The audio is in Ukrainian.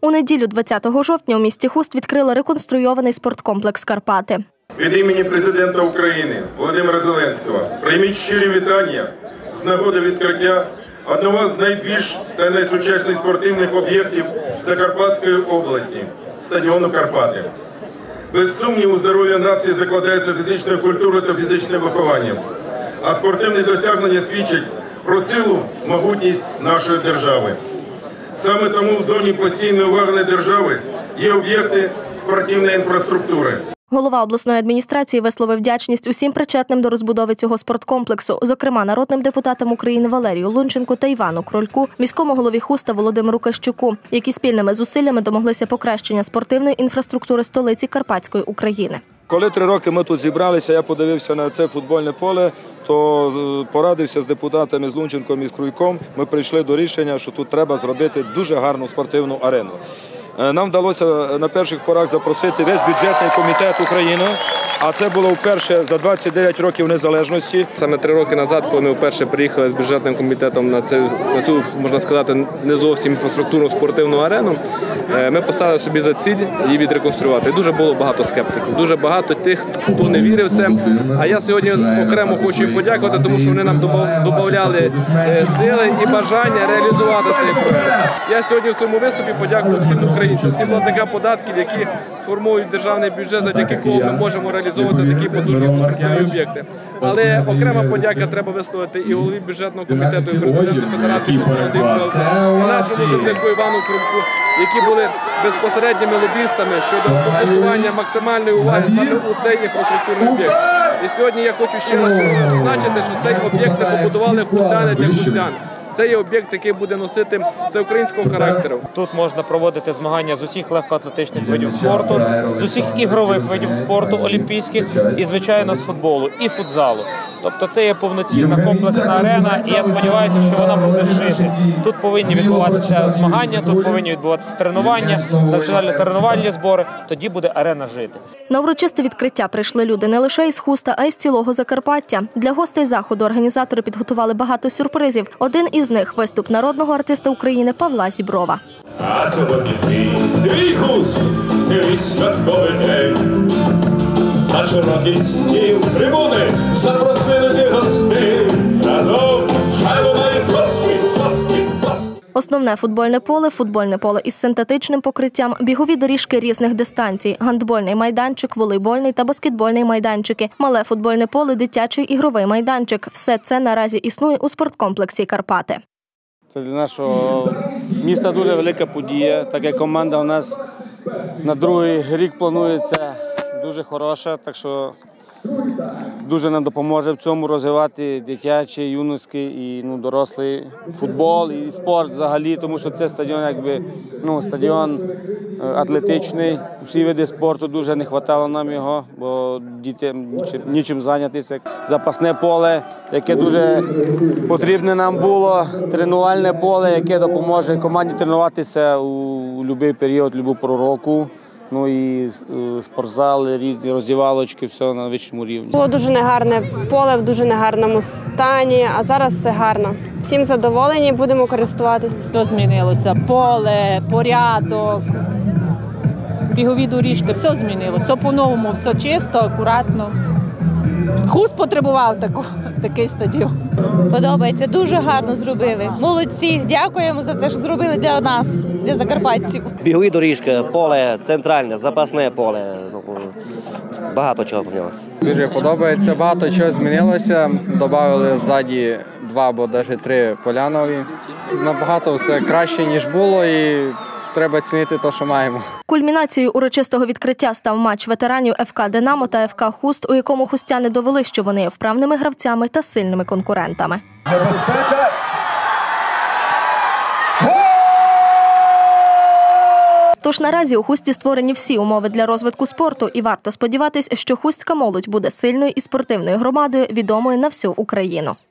У неділю 20 жовтня у місті Хуст відкрили реконструйований спорткомплекс «Карпати». Від імені президента України Володимира Зеленського прийміть щирі вітання з нагоди відкриття одного з найбільш та найсучасніших спортивних об'єктів Закарпатської області – стадіону «Карпати». Без сумніву, здоров'я нації закладається фізичною культурою та фізичним вихованням, а спортивні досягнення свідчать про силу, могутність нашої держави. Саме тому в зоні постійної уваги держави є об'єкти спортивної інфраструктури. Голова обласної адміністрації висловив вдячність усім причетним до розбудови цього спорткомплексу, зокрема народним депутатам України Валерію Лунченку та Івану Крольку, міському голові Хуста Володимиру Кащуку, які спільними зусиллями домоглися покращення спортивної інфраструктури столиці Карпатської України. Коли 3 роки ми тут зібралися, я подивився на це футбольне поле, то порадився з депутатами, з Лунченком і з Крульком. Ми прийшли до рішення, що тут треба зробити дуже гарну спортивну арену. Нам вдалося на перших порах запросити весь бюджетний комітет України, а це було вперше за 29 років незалежності. Саме 3 роки назад, коли ми вперше приїхали з бюджетним комітетом на цю, можна сказати, не зовсім інфраструктурну спортивну арену, ми поставили собі за ціль її відреконструювати. Дуже було багато скептиків, дуже багато тих, хто не вірив в це. А я сьогодні окремо хочу їм подякувати, тому що вони нам додавали сили і бажання реалізувати цей проєкт. Я сьогодні в своєму виступі подякую всім українцям, всім платникам податків, які формують державний бюджет, завдяки кого ми можемо реалізовувати такі потужні спортивні об'єкти. Але окрема подяка треба висловити і голові бюджетного комітету, і президенту Федерації, і нашому земляку Івану Крульку, які були безпосередніми лобістами щодо фокусування максимальної уваги саме у цей інфраструктурний об'єкт. І сьогодні я хочу ще раз зазначити, що цей об'єкт не побудували хустяни для хустян. Це є об'єкт, який буде носити всеукраїнського характеру. Тут можна проводити змагання з усіх легкоатлетичних видів спорту, з усіх ігрових видів спорту, олімпійських і, звичайно, з футболу і футзалу. Тобто це є повноцінна комплексна арена, і я сподіваюся, що вона буде жити. Тут повинні відбуватися змагання, тут повинні відбуватися тренування, навчально-тренувальні збори, тоді буде арена жити. На урочисте відкриття прийшли люди не лише із Хуста, а й з цілого Закарпаття. Для гостей заходу організатори підготували багато сюрпризів. Один із них – виступ народного артиста України Павла Зіброва. А сьогодні твій Хуст, твій святковий день. За широкий стіл трибуни запросили ти гостей. Разом хай лунають гості, гості, гості. Основне футбольне поле із синтетичним покриттям, бігові доріжки різних дистанцій, гандбольний майданчик, волейбольний та баскетбольний майданчики, мале футбольне поле, дитячий ігровий майданчик. Все це наразі існує у спорткомплексі «Карпати». Це для нашого міста дуже велика подія. Така команда у нас на другий рік планується дуже хороша, так що дуже нам допоможе в цьому розвивати дитячий, юнацький і дорослий футбол і спорт взагалі, тому що це стадіон, стадіон атлетичний. Всі види спорту дуже не вистачало нам його, бо дітям нічим зайнятися. Запасне поле, яке дуже потрібне нам було, тренувальне поле, яке допоможе команді тренуватися у будь-який період, будь-яку пору року. І спортзали, різні роздівалочки, все на вищому рівні. Було дуже негарне поле, в дуже негарному стані, а зараз все гарно. Всім задоволені, будемо користуватися. Що змінилося? Поле, порядок, бігові доріжки, все змінилося. Все по-новому, все чисто, акуратно. Хуст потребував такий стадіон. Подобається, дуже гарно зробили. Молодці, дякуємо за це, що зробили для нас, для закарпатців. Бігові доріжки, поле центральне, запасне поле. Багато чого помінялося. Дуже подобається, багато чого змінилося. Добавили ззаді 2 або навіть 3 поля нові. Набагато все краще, ніж було, і треба цінити те, що маємо. Кульмінацією урочистого відкриття став матч ветеранів ФК «Динамо» та ФК «Хуст», у якому хустяни довели, що вони є вправними гравцями та сильними конкурентами. Небезпека! Тож наразі у Хусті створені всі умови для розвитку спорту, і варто сподіватись, що хустська молодь буде сильною і спортивною громадою, відомою на всю Україну.